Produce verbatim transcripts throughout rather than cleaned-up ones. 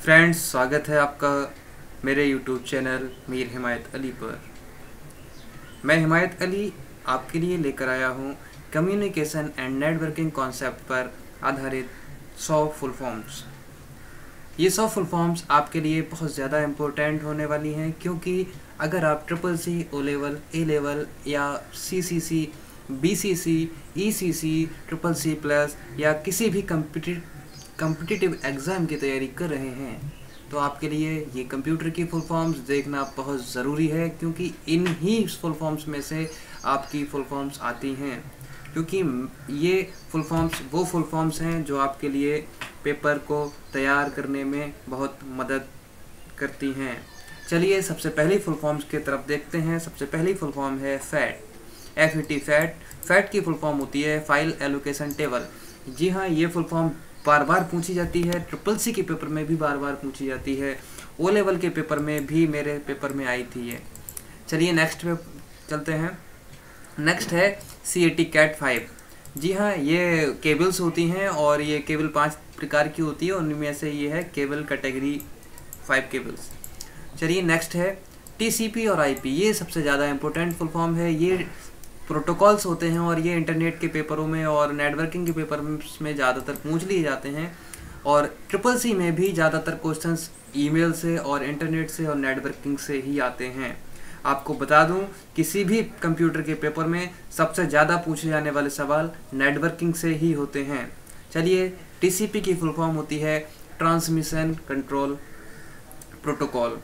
Friends, स्वागत है आपका मेरे यूट्यूब चैनल मीर हिमायत अली पर। मैं हिमायत अली आपके लिए लेकर आया हूँ कम्युनिकेशन एंड नेटवर्किंग कॉन्सेप्ट पर आधारित सौ फुल फॉर्म्स। ये सौ फुल फॉर्म्स आपके लिए बहुत ज़्यादा इम्पोर्टेंट होने वाली हैं, क्योंकि अगर आप triple C, O level, A level या C C C, B C C, E C C, triple C plus या किसी भी कम्पिटिटिव कम्पिटिटिव एग्ज़ाम की तैयारी कर रहे हैं तो आपके लिए ये कंप्यूटर की फुल फॉर्म्स देखना बहुत ज़रूरी है, क्योंकि इन ही फुल फॉर्म्स में से आपकी फुल फॉर्म्स आती हैं। क्योंकि ये फुल फॉर्म्स वो फुल फॉर्म्स हैं जो आपके लिए पेपर को तैयार करने में बहुत मदद करती हैं। चलिए सबसे पहली फुल फॉर्म्स की तरफ देखते हैं। सबसे पहली फुल फॉर्म है FAT, F E T FAT. FAT की फुल फॉर्म होती है फाइल एलोकेशन टेबल। जी हाँ, ये फुल फॉर्म बार बार पूछी जाती है, ट्रिपल सी के पेपर में भी बार बार पूछी जाती है, ओ लेवल के पेपर में भी मेरे पेपर में आई थी ये। चलिए नेक्स्ट पे चलते हैं। नेक्स्ट है C A T Cat five. जी हाँ, ये केबल्स होती हैं और ये केबल पांच प्रकार की होती है, उनमें से ये है केबल कैटेगरी फाइव केबल्स। चलिए नेक्स्ट है टी सी पी और आई पी। ये सबसे ज़्यादा इम्पोर्टेंट फुल फॉर्म है। ये प्रोटोकॉल्स होते हैं और ये इंटरनेट के पेपरों में और नेटवर्किंग के पेपर में ज़्यादातर पूछ लिए जाते हैं, और ट्रिपल सी में भी ज़्यादातर क्वेश्चंस ईमेल से और इंटरनेट से और नेटवर्किंग से ही आते हैं। आपको बता दूं, किसी भी कंप्यूटर के पेपर में सबसे ज़्यादा पूछे जाने वाले सवाल नेटवर्किंग से ही होते हैं। चलिए, टी सी पी की फुल फॉर्म होती है ट्रांसमिशन कंट्रोल प्रोटोकॉल,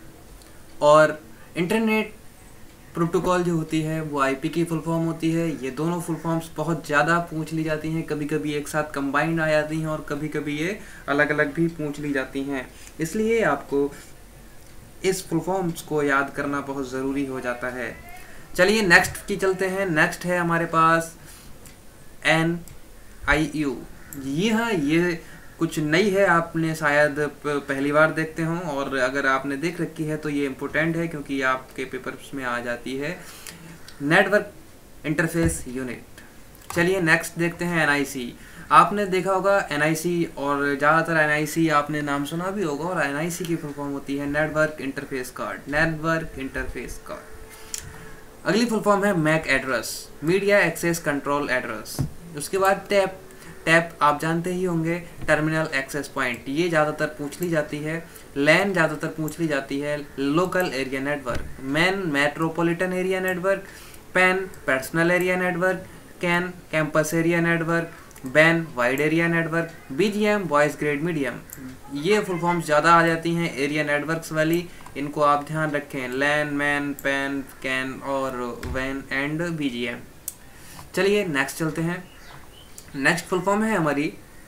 और इंटरनेट प्रोटोकॉल जो होती है वो आई पी की फुल फॉर्म होती है। ये दोनों फुल फॉर्म्स बहुत ज़्यादा पूछ ली जाती हैं, कभी कभी एक साथ कंबाइंड आ जाती हैं और कभी कभी ये अलग अलग भी पूछ ली जाती हैं। इसलिए आपको इस फुल फॉर्म्स को याद करना बहुत ज़रूरी हो जाता है। चलिए नेक्स्ट की चलते हैं। नेक्स्ट है हमारे पास एन आई यू। ये हाँ, ये कुछ नई है, आपने शायद पहली बार देखते हों, और अगर आपने देख रखी है तो ये इम्पोर्टेंट है क्योंकि आपके पेपर्स में आ जाती है। Network interface unit. चलिए नेक्स्ट देखते हैं एन आई सी। आपने देखा होगा एन आई सी, और ज़्यादातर एन आई सी आपने नाम सुना भी होगा, और एन आई सी की फुल फॉर्म होती है network interface card. Network interface card. अगली फुल फॉर्म है MAC address, media access control address. उसके बाद टैप। टैप आप जानते ही होंगे, टर्मिनल एक्सेस पॉइंट। ये ज़्यादातर पूछ ली जाती है। लैन ज़्यादातर पूछ ली जाती है, local area network. MAN metropolitan area network. PAN personal area network. CAN campus area network. WAN wide area network. B G M voice grade medium. ये फुल फॉर्म्स ज़्यादा आ जाती हैं एरिया नेटवर्क्स वाली, इनको आप ध्यान रखें। लैन, मैन, पैन, कैन और वैन एंड बी जी एम। चलिए नेक्स्ट चलते हैं। नेक्स्ट फुल फॉर्म है हमारी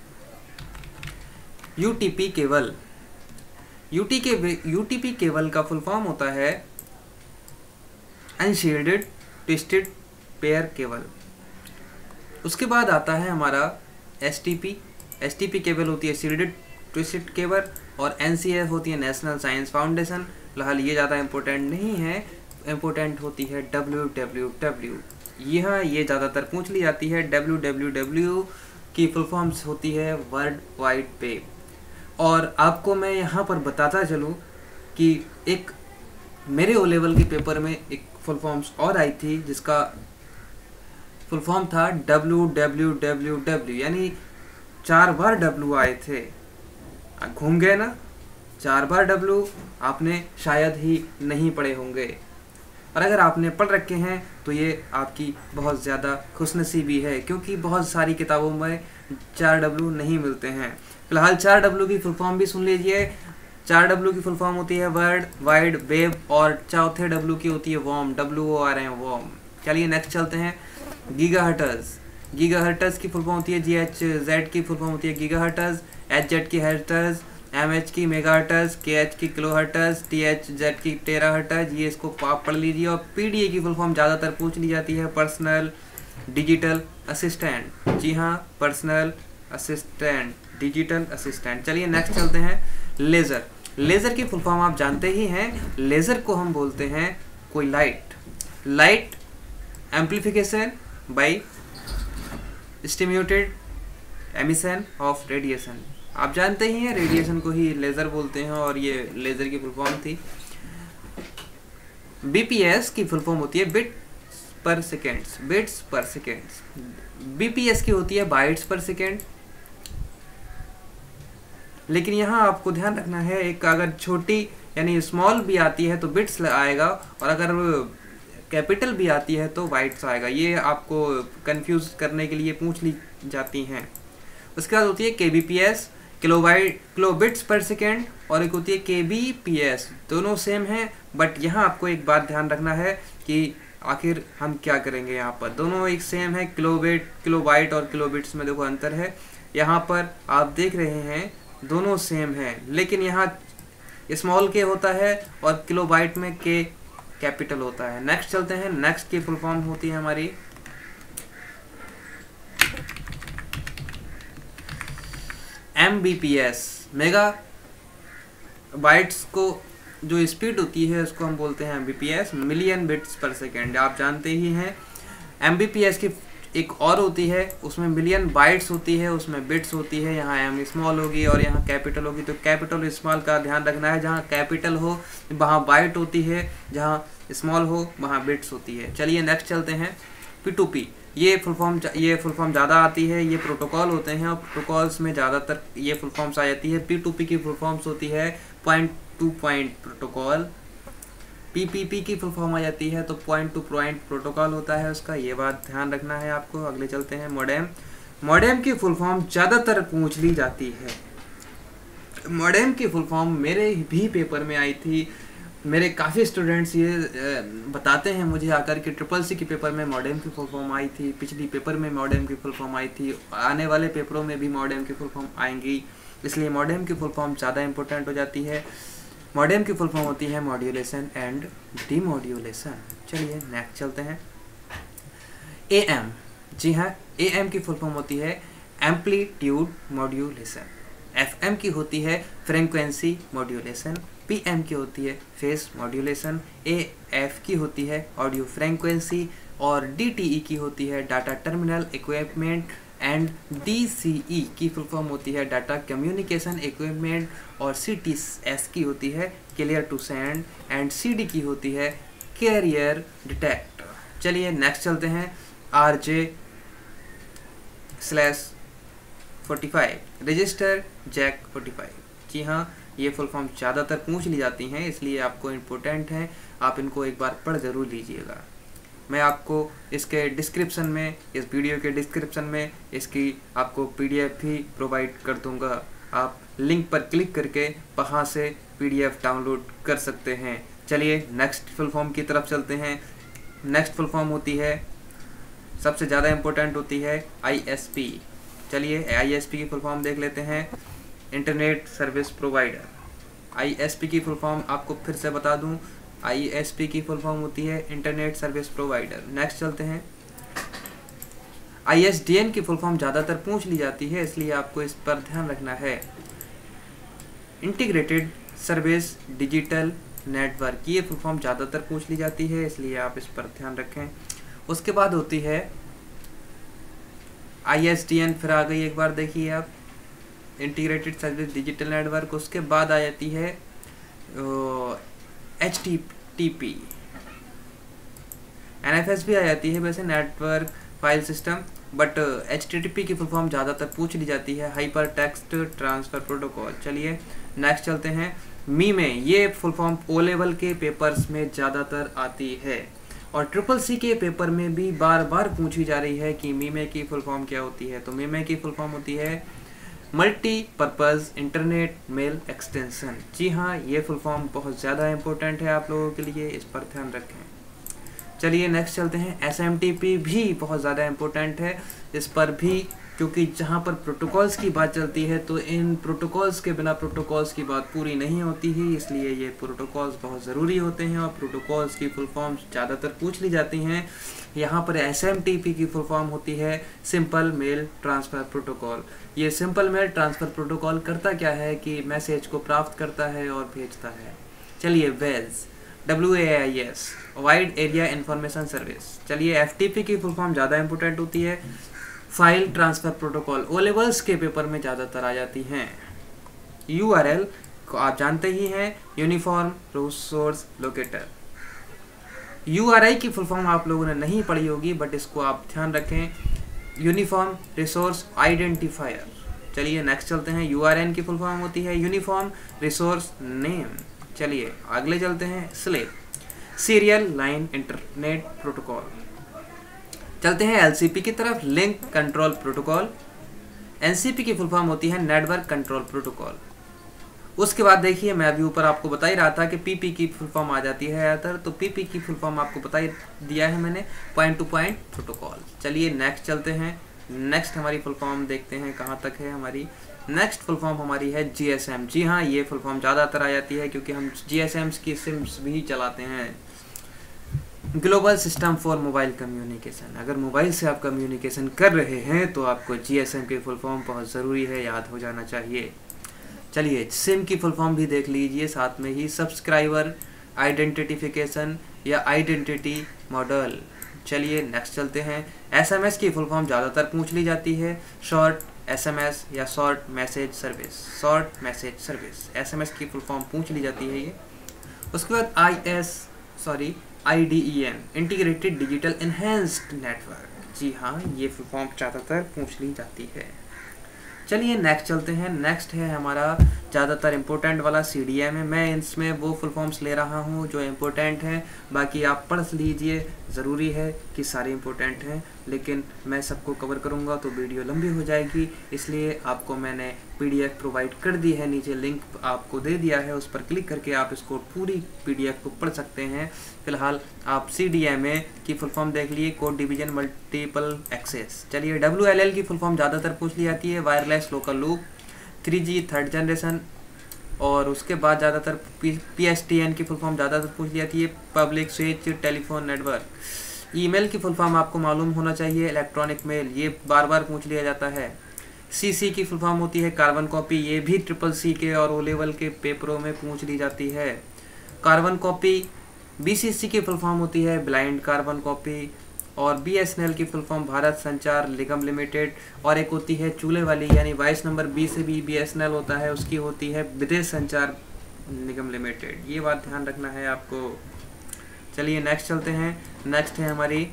U T P cable. U T के यू टी पी केबल का फुल फॉर्म होता है अनशील्डेड ट्विस्टेड पेयर केबल। उसके बाद आता है हमारा S T P. S T P cable होती है शील्डेड ट्विस्टेड केबल, और एन सी एफ होती है नेशनल साइंस फाउंडेशन। फिलहाल ये ज़्यादा इम्पोर्टेंट नहीं है, इम्पोर्टेंट होती है डब्ल्यू डब्ल्यू डब्ल्यू। यहाँ ये ज़्यादातर पूछ ली जाती है। डब्ल्यू डब्ल्यू डब्ल्यू की फुल फॉर्म्स होती है वर्ल्ड वाइड वेब। और आपको मैं यहाँ पर बताता चलूँ कि एक मेरे ओ लेवल के पेपर में एक फुल फॉर्म्स और आई थी, जिसका फुल फॉर्म था डब्ल्यू डब्ल्यू डब्ल्यू डब्ल्यू, यानी चार बार डब्ल्यू आए थे। घूम गए ना, चार बार डब्ल्यू आपने शायद ही नहीं पढ़े होंगे, और अगर आपने पढ़ रखे हैं तो ये आपकी बहुत ज़्यादा खुशनसीबी है, क्योंकि बहुत सारी किताबों में चार डब्ल्यू नहीं मिलते हैं। फिलहाल चार डब्ल्यू की फुल फॉर्म भी सुन लीजिए। चार डब्ल्यू की फुल फॉर्म होती है वर्ल्ड वाइड वेब, और चौथे डब्ल्यू की होती है worm, W O R M, worm. चलिए नेक्स्ट चलते हैं। गीगाहर्ट्ज़। गीगाहर्ट्ज़ की फुल फॉर्म होती है जी एच जेड की फुल फॉर्म होती है गीगाहर्ट्ज़। एच जेड की हर्ट्ज़, एम एच की मेगाहर्ट्ज़, के एच की किलोहर्ट्ज़, टी एच जेड की टेराहर्ट्ज़। ये इसको आप पढ़ लीजिए। और पी डी ए की फुल फॉर्म ज़्यादातर पूछ ली जाती है पर्सनल डिजिटल असिस्टेंट। जी हाँ, पर्सनल असिस्टेंट, डिजिटल असिस्टेंट। चलिए नेक्स्ट चलते हैं। लेज़र। लेज़र की फुल फॉर्म आप जानते ही हैं। लेज़र को हम बोलते हैं कोई light. Light amplification by stimulated emission of radiation. आप जानते ही हैं रेडिएशन को ही लेज़र बोलते हैं और ये लेज़र की फुल फॉर्म थी। बीपीएस की फुल फॉर्म होती है bit per seconds, bits per seconds. BPS की होती है बाइट्स पर सेकेंड। लेकिन यहाँ आपको ध्यान रखना है, एक अगर छोटी यानी स्मॉल भी आती है तो बिट्स आएगा, और अगर कैपिटल भी आती है तो बाइट्स आएगा। ये आपको कंफ्यूज करने के लिए पूछ ली जाती हैं। उसके बाद होती है KBPS, kilobyte kilobits per second, और एक होती है केबीपीएस। दोनों सेम हैं, बट यहाँ आपको एक बात ध्यान रखना है कि आखिर हम क्या करेंगे। यहाँ पर दोनों एक सेम है, किलोबिट किलोबाइट और किलोबिट्स में देखो अंतर है। यहाँ पर आप देख रहे हैं दोनों सेम हैं, लेकिन यहाँ स्मॉल के होता है और किलोबाइट में के कैपिटल होता है। नेक्स्ट चलते हैं। नेक्स्ट की फुल फॉर्म होती है हमारी M B P S. Mega bytes को जो स्पीड होती है उसको हम बोलते हैं M B P S, million bits per second. आप जानते ही हैं एम बी पी एस की एक और होती है, उसमें मिलियन बाइट्स होती है, उसमें बिट्स होती है। यहाँ एम स्मॉल होगी और यहाँ कैपिटल होगी, तो कैपिटल स्मॉल का ध्यान रखना है। जहाँ कैपिटल हो वहाँ बाइट होती है, जहाँ स्मॉल हो वहाँ बिट्स होती है। चलिए नेक्स्ट चलते हैं। पी टू पी, ये फुल फॉर्म ये फुल फॉर्म ज़्यादा आती है। ये प्रोटोकॉल होते हैं और प्रोटोकॉल्स में ज़्यादातर ये फुल फॉर्म्स आ जाती है। पी टू पी की फुल फॉर्म्स होती है point to point protocol. PPP की फुल फॉर्म आ जाती है तो पॉइंट टू पॉइंट प्रोटोकॉल होता है उसका, ये बात ध्यान रखना है आपको। अगले चलते हैं मॉडेम। मॉडेम की फुल फॉर्म ज़्यादातर पूछ ली जाती है। मॉडेम की फुल फॉर्म मेरे भी पेपर में आई थी। मेरे काफ़ी स्टूडेंट्स ये बताते हैं मुझे आकर कि ट्रिपल सी के पेपर में मॉडेम की फुल फॉर्म आई थी, पिछली पेपर में मॉडेम की फुल फॉर्म आई थी, आने वाले पेपरों में भी मॉडेम की फुल फॉर्म आएंगी, इसलिए मॉडेम की फुल फॉर्म ज़्यादा इंपॉर्टेंट हो जाती है। मॉडेम की फुल फॉर्म होती है मॉड्यूलेशन एंड डीमॉड्यूलेशन। चलिए नेक्स्ट चलते हैं। ए एम, जी हाँ, ए एम की फुल फॉर्म होती है एम्पलीट्यूड मॉड्यूलेशन। एफ एम की होती है फ्रीक्वेंसी मॉड्यूलेशन। पी एम की होती है फेस मॉड्यूलेशन। ए एफ की होती है ऑडियो फ्रीक्वेंसी, और डी टी ई की होती है data terminal equipment, and D C E की फुल फॉर्म होती है डाटा कम्युनिकेशन इक्विपमेंट, और सी टी एस की होती है clear to send, and C D की होती है कैरियर डिटेक्ट। चलिए नेक्स्ट चलते हैं। R J slash forty five register jack forty five. जी हाँ, ये फुल फॉर्म ज़्यादातर पूछ ली जाती हैं, इसलिए आपको इम्पोर्टेंट है, आप इनको एक बार पढ़ ज़रूर लीजिएगा। मैं आपको इसके डिस्क्रिप्शन में, इस वीडियो के डिस्क्रिप्शन में इसकी आपको पीडीएफ भी प्रोवाइड कर दूंगा। आप लिंक पर क्लिक करके वहाँ से पीडीएफ डाउनलोड कर सकते हैं। चलिए नेक्स्ट फुल फॉर्म की तरफ चलते हैं। नेक्स्ट फुल फॉर्म होती है, सबसे ज़्यादा इम्पोर्टेंट होती है आई एस पी। चलिए आई एस पी की फुल फॉर्म देख लेते हैं, internet service provider. I S P की फुल फॉर्म आपको फिर से बता दूं, आई एस पी की फुल फॉर्म होती है इंटरनेट सर्विस प्रोवाइडर। नेक्स्ट चलते हैं। आई एस डी एन की फुल फॉर्म ज़्यादातर पूछ ली जाती है, इसलिए आपको इस पर ध्यान रखना है। इंटीग्रेटेड सर्विस डिजिटल नेटवर्क, ये फुल फॉर्म ज़्यादातर पूछ ली जाती है, इसलिए आप इस पर ध्यान रखें। उसके बाद होती है आई एस डी एन, फिर आ गई एक बार देखिए आप, इंटीग्रेटेड सर्विस डिजिटल नेटवर्क। उसके बाद आ जाती है H T T P, N F S भी आ जाती है वैसे, network file system, but H T T P की फुल फॉर्म ज़्यादातर पूछ ली जाती है, हाइपर टेक्स्ट ट्रांसफ़र प्रोटोकॉल। चलिए नेक्स्ट चलते हैं। मी में, ये फुल फॉर्म ओ लेवल के पेपर्स में ज़्यादातर आती है और ट्रिपल सी के पेपर में भी बार बार पूछी जा रही है कि मीमे की फुल फॉर्म क्या होती है। तो मीमे की फुल फॉर्म होती है multi purpose internet mail extension. जी हाँ, ये फुल फॉर्म बहुत ज़्यादा इंपॉर्टेंट है आप लोगों के लिए, इस पर ध्यान रखें। चलिए नेक्स्ट चलते हैं। एस एम टी पी भी बहुत ज़्यादा इम्पोर्टेंट है, इस पर भी, क्योंकि जहाँ पर प्रोटोकॉल्स की बात चलती है तो इन प्रोटोकॉल्स के बिना प्रोटोकॉल्स की बात पूरी नहीं होती है, इसलिए ये प्रोटोकॉल्स बहुत ज़रूरी होते हैं और प्रोटोकॉल्स की फुल फॉर्म ज़्यादातर पूछ ली जाती हैं। यहाँ पर एस एम टी पी की फुल फॉर्म होती है सिंपल मेल ट्रांसफ़र प्रोटोकॉल। ये सिंपल मेल ट्रांसफ़र प्रोटोकॉल करता क्या है कि मैसेज को प्राप्त करता है और भेजता है। चलिए वेज, W A I S, wide area information service. चलिए एफ टी पी की फुल फॉर्म ज़्यादा इंपॉर्टेंट होती है, file transfer protocol. O levels के पेपर में ज़्यादातर आ जाती हैं। यू आर एल को आप जानते ही हैं, uniform resource locator. U R I की फुल फॉर्म आप लोगों ने नहीं पढ़ी होगी, बट इसको आप ध्यान रखें, यूनिफॉर्म रिसोर्स आइडेंटिफायर। चलिए नेक्स्ट चलते हैं। यू आर एन की फुल फॉर्म होती है यूनिफॉर्म रिसोर्स नेम। चलिए अगले चलते हैं। Slave, serial line internet protocol. चलते हैं एल सी पी की तरफ, link control protocol. N C P की फुल फॉर्म होती है नेटवर्क कंट्रोल प्रोटोकॉल। उसके बाद देखिए, मैं अभी ऊपर आपको बता ही रहा था कि पी पी की फुल फॉर्म आ जाती है ज़्यादातर, तो पी पी की फुल फॉर्म आपको बता ही दिया है मैंने, पॉइंट टू पॉइंट प्रोटोकॉल। चलिए नेक्स्ट चलते हैं। नेक्स्ट हमारी फुल फॉर्म देखते हैं कहाँ तक है हमारी। नेक्स्ट फुल फॉर्म हमारी है जी एस एम। जी हाँ, ये फुल फॉर्म ज़्यादातर आ जाती है क्योंकि हम जी एस एम्स की सिम्स भी चलाते हैं, global system for mobile communication. अगर मोबाइल से आप कम्युनिकेशन कर रहे हैं तो आपको जी एस एम की फुल फॉर्म बहुत ज़रूरी है, याद हो जाना चाहिए। चलिए सिम की फुल फॉर्म भी देख लीजिए साथ में ही, सब्सक्राइबर आइडेंटिफिकेशन या आइडेंटिटी मॉडल। चलिए नेक्स्ट चलते हैं। एस एम एस की फुल फॉर्म ज़्यादातर पूछ ली जाती है, शॉर्ट एस एम एस या short message service. Short message service S M S की फुल फॉर्म पूछ ली जाती है ये। उसके बाद I S sorry I D E N, integrated digital enhanced network. जी हाँ, ये फुल फॉर्म ज़्यादातर पूछ ली जाती है। चलिए नेक्स्ट चलते हैं। नेक्स्ट है हमारा ज़्यादातर इम्पोर्टेंट वाला सी डी एम है। मैं इसमें वो फुल फॉर्म्स ले रहा हूँ जो इम्पोर्टेंट हैं, बाकी आप पढ़ लीजिए, ज़रूरी है कि सारे इम्पोर्टेंट हैं, लेकिन मैं सबको कवर करूँगा तो वीडियो लंबी हो जाएगी, इसलिए आपको मैंने पी डी एफ प्रोवाइड कर दी है, नीचे लिंक आपको दे दिया है, उस पर क्लिक करके आप इसको पूरी पी डी एफ को पढ़ सकते हैं। फिलहाल आप सी डी एम ए की फुल फॉर्म देख लिए, कोड डिवीजन मल्टीपल एक्सेस। चलिए डब्ल्यू एल एल की फुल फॉर्म ज़्यादातर पूछ ली जाती है, wireless local loop, three G third generation. और उसके बाद ज़्यादातर पी एस टी एन की फुल फॉर्म ज़्यादातर पूछ ली जाती है, public switch telephone network. Email की फुल फॉर्म आपको मालूम होना चाहिए, इलेक्ट्रॉनिक मेल, ये बार बार पूछ लिया जाता है। सी सी की फुल फॉर्म होती है कार्बन कॉपी, ये भी ट्रिपल सी के और ओ लेवल के पेपरों में पूछ ली जाती है। Carbon copy. B C C की फुल फॉर्म होती है ब्लाइंड कार्बन कॉपी। और बी एस एन एल की full form Bharat Sanchar Nigam limited. और एक होती है चूल्हे वाली, यानी बाईस नंबर बी से भी बी एस एन एल होता है, उसकी होती है विदेश संचार निगम लिमिटेड। ये बात ध्यान रखना है आपको। चलिए नेक्स्ट चलते हैं। नेक्स्ट है हमारी,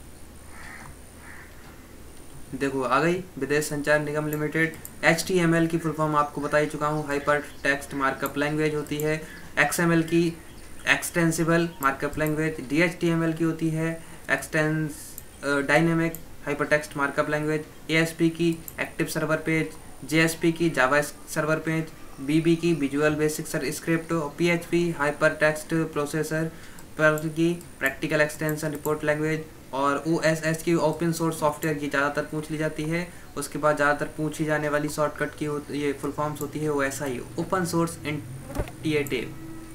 देखो आ गई Videsh Sanchar Nigam limited. H T M L की फुल फॉर्म आपको बता ही चुका हूँ, हाइपर टेक्स्ट मार्कअप लैंग्वेज होती है। एक्स एम एल की extensible markup language. D H T M L की होती है extends dynamic hyper text markup language. A S P की active server page. J S P की Java server page. B B की visual basic script. P H P hyper text processor पर की practical extension report language. और O S S की open source software की ज़्यादातर पूछ ली जाती है। उसके बाद ज़्यादातर पूछी जाने वाली शॉर्टकट की ये फुल फॉर्म्स होती है O S I, open source integrative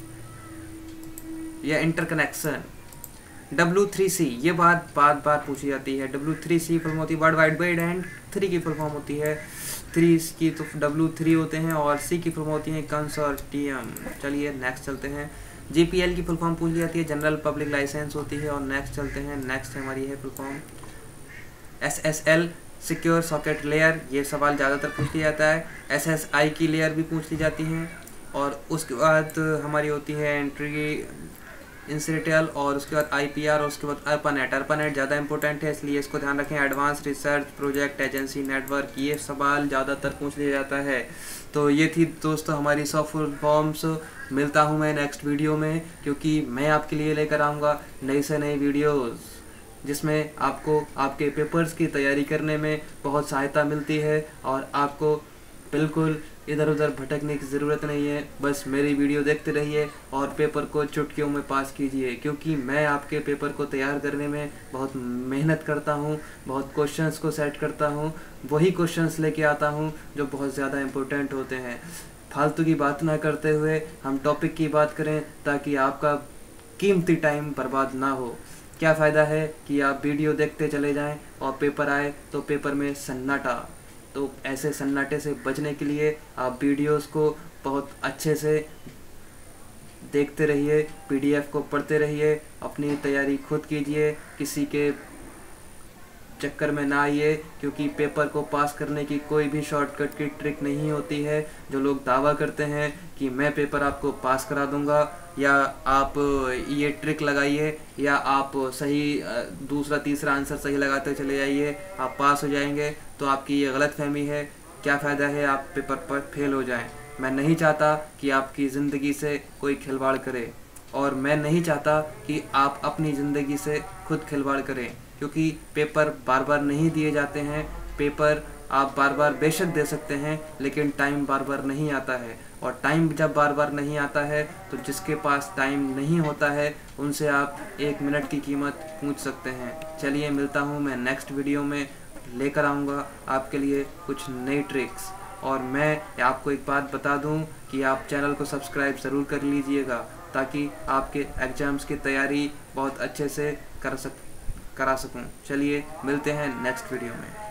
या इंटरकनेक्शन। डब्ल्यू थ्री सी, ये बात बार बार पूछी जाती है। डब्ल्यू थ्री सी फुल होती है world wide web, and three की फुल फॉर्म होती है, थ्री की तो डब्ल्यू थ्री होते हैं, और सी की फुल फॉर्म होती है कंसोर्टियम। चलिए नेक्स्ट चलते हैं। जी पी एल की फुल फॉर्म पूछ ली जाती है, जनरल पब्लिक लाइसेंस होती है। और नेक्स्ट चलते हैं। नेक्स्ट हमारी है full form S S L, secure socket layer, ये सवाल ज़्यादातर पूछ लिया जाता है। एस एस आई की लेयर भी पूछ ली जाती है। और उसके बाद हमारी होती है एंट्री इंसिटेल, और उसके बाद आई पी आर, और उसके बाद अर्पानेट। अर्पानेट ज़्यादा इंपॉर्टेंट है, इसलिए इसको ध्यान रखें। Advance research project agency network, ये सवाल ज़्यादातर पूछ लिया जाता है। तो ये थी दोस्तों हमारी सौ फुल फॉर्म्स। मिलता हूँ मैं नेक्स्ट वीडियो में, क्योंकि मैं आपके लिए लेकर आऊँगा नई से नई वीडियोज़, जिसमें आपको आपके पेपर्स की तैयारी करने में बहुत सहायता मिलती है, और आपको बिल्कुल इधर उधर भटकने की ज़रूरत नहीं है। बस मेरी वीडियो देखते रहिए और पेपर को चुटकियों में पास कीजिए, क्योंकि मैं आपके पेपर को तैयार करने में बहुत मेहनत करता हूँ, बहुत क्वेश्चंस को सेट करता हूँ, वही क्वेश्चंस लेके आता हूँ जो बहुत ज़्यादा इम्पोर्टेंट होते हैं। फालतू की बात ना करते हुए हम टॉपिक की बात करें, ताकि आपका कीमती टाइम बर्बाद ना हो। क्या फ़ायदा है कि आप वीडियो देखते चले जाएं और पेपर आए तो पेपर में सन्नाटा। तो ऐसे सन्नाटे से बचने के लिए आप वीडियोस को बहुत अच्छे से देखते रहिए, पीडीएफ को पढ़ते रहिए, अपनी तैयारी खुद कीजिए, किसी के चक्कर में ना आइए, क्योंकि पेपर को पास करने की कोई भी शॉर्टकट की ट्रिक नहीं होती है। जो लोग दावा करते हैं कि मैं पेपर आपको पास करा दूंगा, या आप ये ट्रिक लगाइए, या आप सही दूसरा तीसरा आंसर सही लगाते चले जाइए, आप पास हो जाएंगे, तो आपकी ये गलतफहमी है। क्या फ़ायदा है आप पेपर पर फेल हो जाएं। मैं नहीं चाहता कि आपकी ज़िंदगी से कोई खिलवाड़ करे, और मैं नहीं चाहता कि आप अपनी ज़िंदगी से खुद खिलवाड़ करें, क्योंकि पेपर बार बार नहीं दिए जाते हैं। पेपर आप बार बार बेशक दे सकते हैं, लेकिन टाइम बार बार नहीं आता है, और टाइम जब बार बार नहीं आता है तो जिसके पास टाइम नहीं होता है उनसे आप एक मिनट की कीमत पूछ सकते हैं। चलिए, मिलता हूँ मैं नेक्स्ट वीडियो में, लेकर आऊँगा आपके लिए कुछ नई ट्रिक्स। और मैं आपको एक बात बता दूं कि आप चैनल को सब्सक्राइब ज़रूर कर लीजिएगा, ताकि आपके एग्ज़ाम्स की तैयारी बहुत अच्छे से कर सक करा सकूं। चलिए, मिलते हैं नेक्स्ट वीडियो में।